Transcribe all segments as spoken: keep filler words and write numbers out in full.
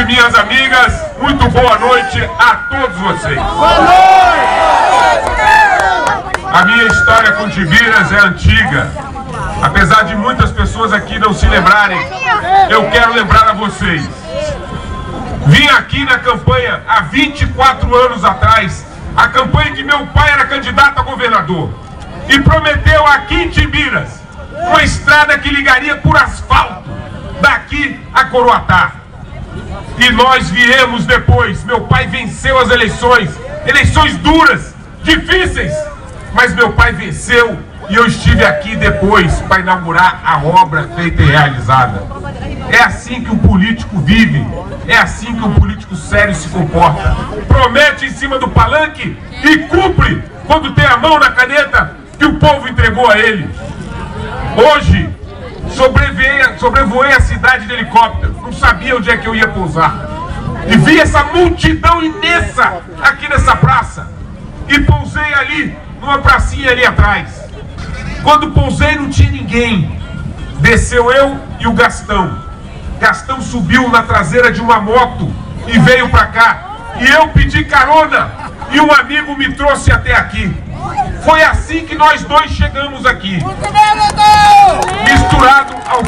minhas amigas, muito boa noite a todos vocês. Boa noite! A minha história com Tibiras é antiga. Apesar de muitas pessoas aqui não se lembrarem, eu quero lembrar a vocês. Vim aqui na campanha há vinte e quatro anos atrás, a campanha que meu pai era candidato a governador, e prometeu aqui em Tibiras uma estrada que ligaria por asfalto daqui a Coroatá. E nós viemos depois. Meu pai venceu as eleições, eleições duras, difíceis, mas meu pai venceu e eu estive aqui depois para inaugurar a obra feita e realizada. É assim que um político vive, é assim que um político sério se comporta. Promete em cima do palanque e cumpre quando tem a mão na caneta que o povo entregou a ele. Hoje, sobrevoei, sobrevoei a cidade de helicóptero, não sabia onde é que eu ia pousar. E vi essa multidão imensa aqui nessa praça. E pousei ali, numa pracinha ali atrás. Quando pousei não tinha ninguém. Desceu eu e o Gastão. Gastão subiu na traseira de uma moto e veio pra cá. E eu pedi carona e um amigo me trouxe até aqui. Foi assim que nós dois chegamos aqui. Misturado ao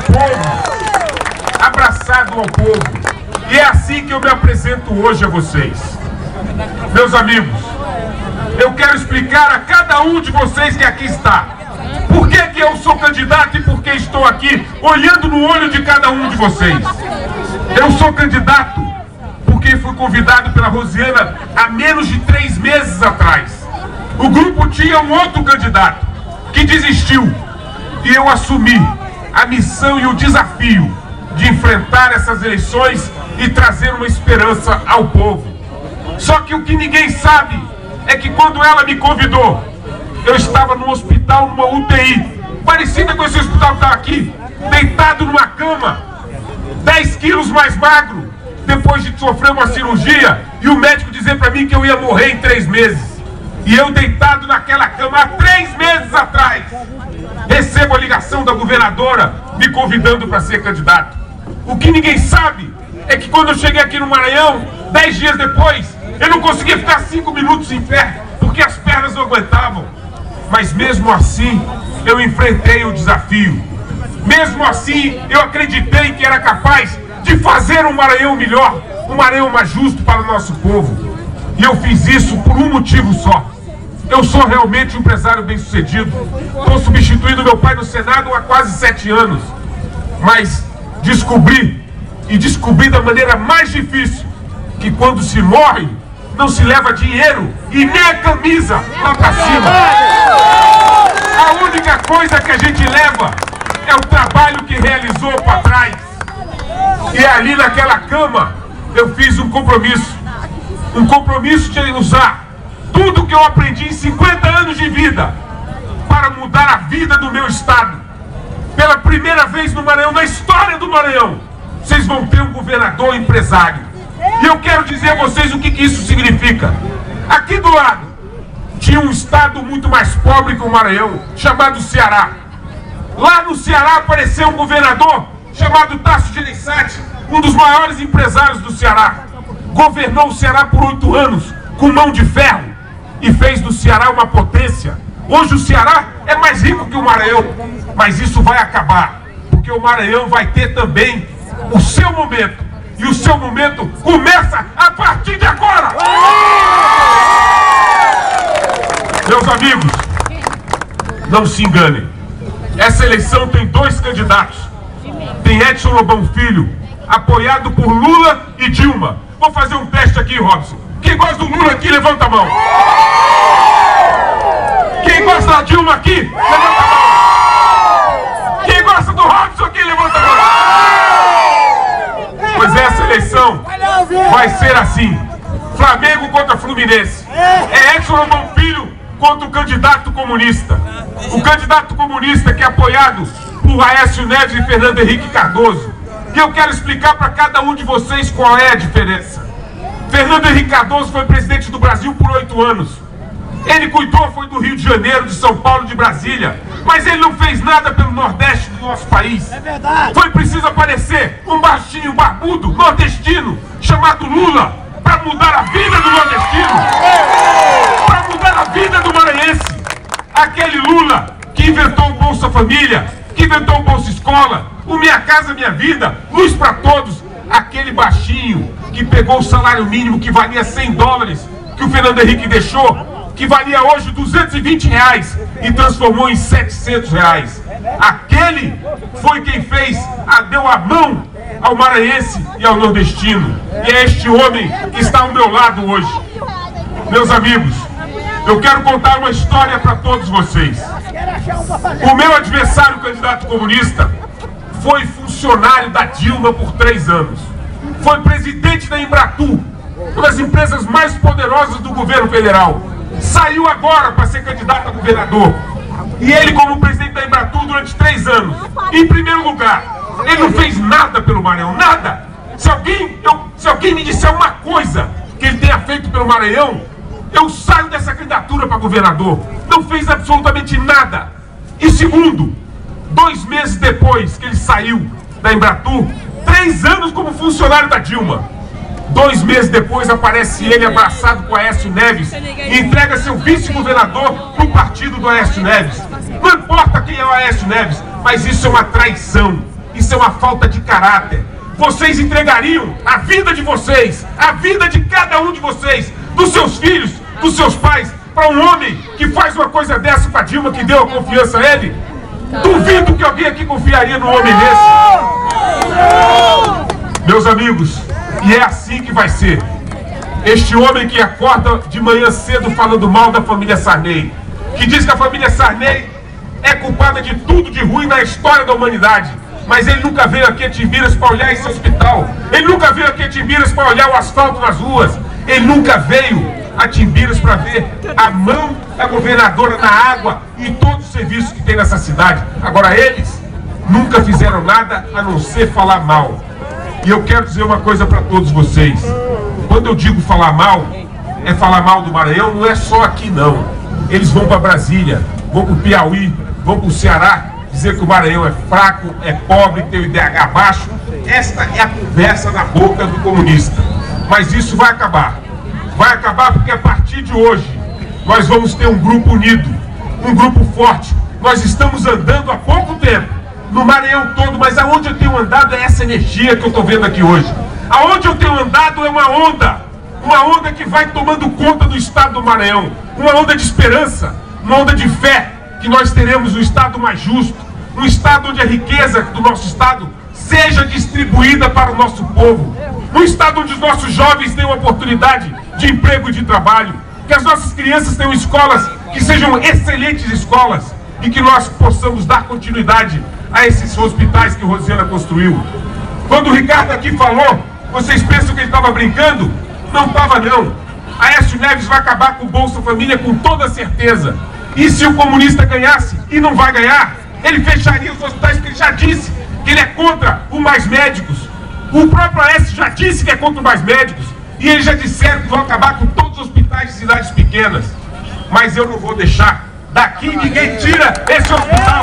povo, abraçado ao povo. E é assim que eu me apresento hoje a vocês. Meus amigos, eu quero explicar a cada um de vocês que aqui está por que que eu sou candidato e por que estou aqui olhando no olho de cada um de vocês. Eu sou candidato porque fui convidado pela Rosiana há menos de três meses atrás. O grupo tinha um outro candidato que desistiu e eu assumi a missão e o desafio de enfrentar essas eleições e trazer uma esperança ao povo. Só que o que ninguém sabe é que quando ela me convidou, eu estava no hospital, numa U T I, parecida com esse hospital que está aqui, deitado numa cama, dez quilos mais magro, depois de sofrer uma cirurgia, e o médico dizer para mim que eu ia morrer em três meses. E eu deitado naquela cama há três meses atrás, recebo a ligação da governadora me convidando para ser candidato. O que ninguém sabe é que quando eu cheguei aqui no Maranhão, dez dias depois, eu não conseguia ficar cinco minutos em pé, porque as pernas não aguentavam. Mas mesmo assim, eu enfrentei o desafio. Mesmo assim, eu acreditei que era capaz de fazer um Maranhão melhor, um Maranhão mais justo para o nosso povo. E eu fiz isso por um motivo só. Eu sou realmente um empresário bem-sucedido. Estou substituindo meu pai no Senado há quase sete anos. Mas descobri, e descobri da maneira mais difícil, que quando se morre, não se leva dinheiro e nem a camisa lá pra cima. A única coisa que a gente leva é o trabalho que realizou para trás. E ali naquela cama, eu fiz um compromisso. Um compromisso de usar tudo que eu aprendi em cinquenta anos de vida para mudar a vida do meu estado. Pela primeira vez no Maranhão, na história do Maranhão, vocês vão ter um governador empresário. E eu quero dizer a vocês o que, que isso significa. Aqui do lado, tinha um estado muito mais pobre que o Maranhão, chamado Ceará. Lá no Ceará apareceu um governador chamado Tasso Gereissati, um dos maiores empresários do Ceará. Governou o Ceará por oito anos, com mão de ferro, e fez do Ceará uma potência. Hoje o Ceará é mais rico que o Maranhão, mas isso vai acabar, porque o Maranhão vai ter também o seu momento, e o seu momento começa a partir de agora! Meus amigos, não se enganem, essa eleição tem dois candidatos. Tem Edson Lobão Filho, apoiado por Lula e Dilma. Vou fazer um teste aqui, Robson. Quem gosta do Lula aqui, levanta a mão. Quem gosta da Dilma aqui, levanta a mão. Quem gosta do Robson aqui, levanta a mão. Pois essa eleição vai ser assim. Flamengo contra Fluminense. É Edson Lobão Filho contra o candidato comunista. O candidato comunista que é apoiado por Aécio Neves e Fernando Henrique Cardoso. E eu quero explicar para cada um de vocês qual é a diferença. Fernando Henrique Cardoso foi presidente do Brasil por oito anos. Ele cuidou, foi do Rio de Janeiro, de São Paulo, de Brasília. Mas ele não fez nada pelo Nordeste do nosso país. É verdade. Foi preciso aparecer um baixinho barbudo nordestino chamado Lula para mudar a vida do nordestino, para mudar a vida do maranhense. Aquele Lula que inventou o Bolsa Família, que inventou o Bolsa Escola, o Minha Casa Minha Vida, Luz para Todos. Aquele baixinho que pegou o salário mínimo que valia cem dólares, que o Fernando Henrique deixou, que valia hoje duzentos e vinte reais e transformou em setecentos reais. Aquele foi quem fez, a, deu a mão ao maranhense e ao nordestino. E é este homem que está ao meu lado hoje. Meus amigos, eu quero contar uma história para todos vocês. O meu adversário, candidato comunista, foi funcionário da Dilma por três anos. Foi presidente da Embratur, uma das empresas mais poderosas do governo federal. Saiu agora para ser candidato a governador. E ele, como presidente da Embratur durante três anos, em primeiro lugar, ele não fez nada pelo Maranhão, nada. Se alguém, eu, se alguém me disser uma coisa que ele tenha feito pelo Maranhão, eu saio dessa candidatura para governador. Não fez absolutamente nada. E segundo, dois meses depois que ele saiu da Embratur, três anos como funcionário da Dilma, dois meses depois aparece ele abraçado com Aécio Neves e entrega seu vice-governador para o partido do Aécio Neves. Não importa quem é o Aécio Neves, mas isso é uma traição, isso é uma falta de caráter. Vocês entregariam a vida de vocês, a vida de cada um de vocês, dos seus filhos, dos seus pais, para um homem que faz uma coisa dessa para Dilma, que deu a confiança a ele? Duvido que alguém aqui confiaria num homem desse. Meus amigos, e é assim que vai ser. Este homem que acorda de manhã cedo falando mal da família Sarney, que diz que a família Sarney é culpada de tudo de ruim na história da humanidade, mas ele nunca veio aqui a Timbiras para olhar esse hospital. Ele nunca veio aqui a Timbiras para olhar o asfalto nas ruas. Ele nunca veio a Timbiras para ver a mão da governadora na água e todos os serviços que tem nessa cidade. Agora eles nunca fizeram nada a não ser falar mal. E eu quero dizer uma coisa para todos vocês. Quando eu digo falar mal, é falar mal do Maranhão, não é só aqui não. Eles vão para Brasília, vão para o Piauí, vão para o Ceará, dizer que o Maranhão é fraco, é pobre, tem o I D H baixo. Esta é a conversa na boca do comunista. Mas isso vai acabar. Vai acabar porque a partir de hoje nós vamos ter um grupo unido, um grupo forte. Nós estamos andando há pouco tempo no Maranhão todo, mas aonde eu tenho andado é essa energia que eu estou vendo aqui hoje. Aonde eu tenho andado é uma onda, uma onda que vai tomando conta do estado do Maranhão, uma onda de esperança, uma onda de fé, que nós teremos um estado mais justo, um estado onde a riqueza do nosso estado seja distribuída para o nosso povo, um estado onde os nossos jovens tenham oportunidade de emprego e de trabalho, que as nossas crianças tenham escolas que sejam excelentes escolas e que nós possamos dar continuidade a esses hospitais que Rosiana construiu. Quando o Ricardo aqui falou, vocês pensam que ele estava brincando? Não estava não. Aécio Neves vai acabar com o Bolsa Família com toda certeza. E se o comunista ganhasse, e não vai ganhar, ele fecharia os hospitais, porque ele já disse que ele é contra o Mais Médicos. O próprio Aécio já disse que é contra o Mais Médicos. E eles já disseram que vão acabar com todos os hospitais de cidades pequenas. Mas eu não vou deixar. Daqui ninguém tira esse hospital.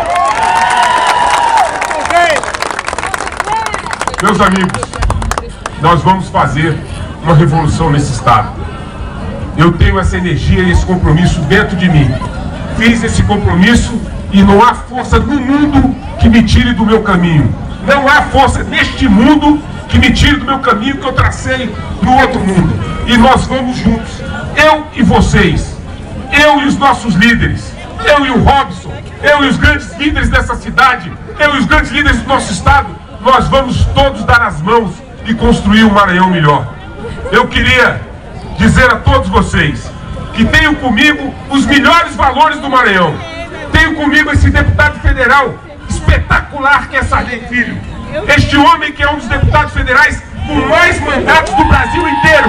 Meus amigos, nós vamos fazer uma revolução nesse estado. Eu tenho essa energia e esse compromisso dentro de mim. Fiz esse compromisso e não há força no mundo que me tire do meu caminho. Não há força neste mundo que me tire do meu caminho que eu tracei no outro mundo. E nós vamos juntos, eu e vocês, eu e os nossos líderes, eu e o Robson, eu e os grandes líderes dessa cidade, eu e os grandes líderes do nosso estado. Nós vamos todos dar as mãos e construir um Maranhão melhor. Eu queria dizer a todos vocês que tenham comigo os melhores valores do Maranhão. Tenho comigo esse deputado federal espetacular que é Sarney Filho. Este homem que é um dos deputados federais com mais mandatos do Brasil inteiro.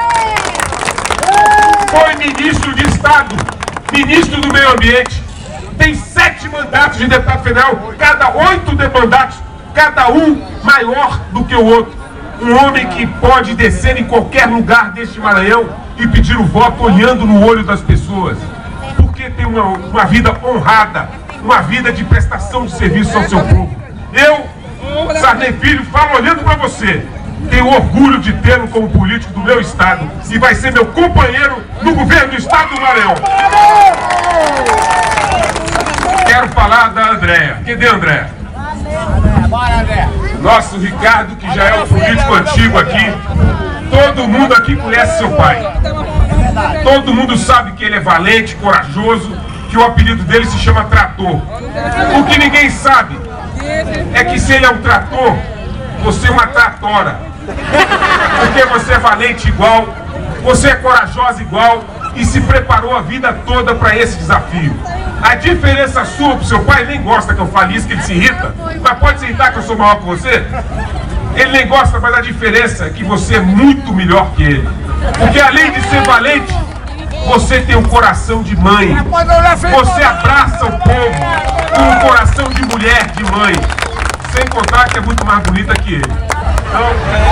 Foi ministro de Estado, ministro do Meio Ambiente. Tem sete mandatos de deputado federal, cada oito mandatos, cada um maior do que o outro. Um homem que pode descer em qualquer lugar deste Maranhão e pedir o voto olhando no olho das pessoas. você tem uma, uma vida honrada, uma vida de prestação de serviço ao seu povo. Eu, Sarney Filho, falo olhando para você, tenho orgulho de tê-lo como político do meu estado e vai ser meu companheiro no governo do estado do Maranhão. Quero falar da Andréa. Cadê a Andréa? Nosso Ricardo, que já é um político antigo aqui. Todo mundo aqui conhece seu pai. Todo mundo sabe que ele é valente, corajoso, que o apelido dele se chama Trator. O que ninguém sabe é que se ele é um trator, você é uma tratora. Porque você é valente igual, você é corajosa igual e se preparou a vida toda para esse desafio. A diferença sua pro seu pai, nem gosta que eu fale isso, que ele se irrita, mas pode se irritar que eu sou maior que você? Ele nem gosta, mas a diferença é que você é muito melhor que ele. Porque além de ser valente, você tem um coração de mãe. Você abraça o povo com um coração de mulher, de mãe. Sem contar que é muito mais bonita que ele. Então,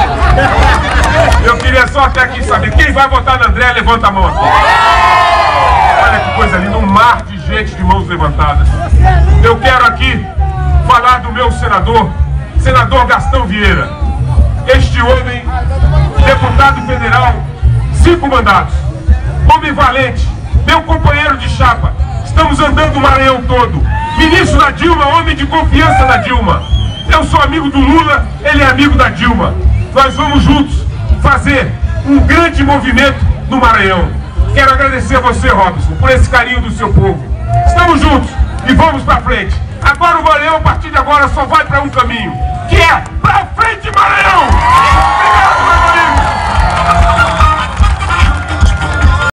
eu queria só até aqui saber, quem vai votar na Andréa, levanta a mão aqui. Olha que coisa linda, um mar de gente de mãos levantadas. Eu quero aqui falar do meu senador, senador Gastão Vieira. Este homem, deputado federal, cinco mandatos. Homem valente, meu companheiro de chapa. Estamos andando o Maranhão todo. Ministro da Dilma, homem de confiança da Dilma. Eu sou amigo do Lula, ele é amigo da Dilma. Nós vamos juntos fazer um grande movimento no Maranhão. Quero agradecer a você, Robson, por esse carinho do seu povo. Estamos juntos e vamos pra frente. Agora o Maranhão, a partir de agora, só vai para um caminho, que é pra frente, Maranhão! Obrigado, Maranhão!